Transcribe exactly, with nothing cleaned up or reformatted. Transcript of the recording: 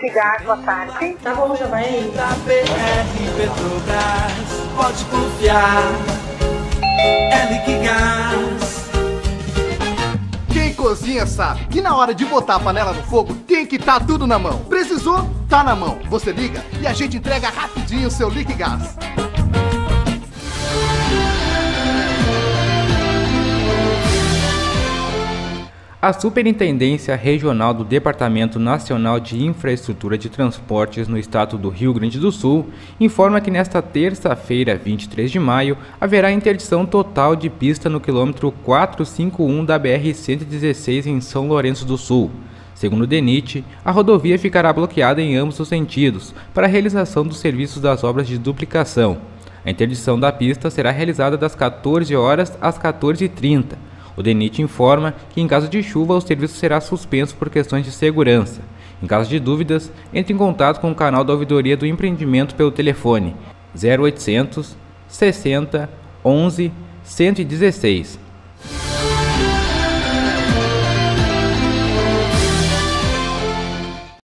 Liquigás, boa tarde. Tá bom, já vai aí. Da B R Petrobras, pode confiar, é Liquigás. Quem cozinha sabe que na hora de botar a panela no fogo tem que estar tudo na mão. Precisou? Tá na mão. Você liga e a gente entrega rapidinho o seu Liquigás. A Superintendência Regional do Departamento Nacional de Infraestrutura de Transportes no Estado do Rio Grande do Sul informa que nesta terça-feira, vinte e três de maio, haverá interdição total de pista no quilômetro quatrocentos e cinquenta e um da B R cento e dezesseis em São Lourenço do Sul. Segundo o DENIT, a rodovia ficará bloqueada em ambos os sentidos para a realização dos serviços das obras de duplicação. A interdição da pista será realizada das quatorze horas às quatorze e trinta. O DENIT informa que, em caso de chuva, o serviço será suspenso por questões de segurança. Em caso de dúvidas, entre em contato com o canal da Ouvidoria do Empreendimento pelo telefone zero oitocentos, sessenta, onze, cento e dezesseis.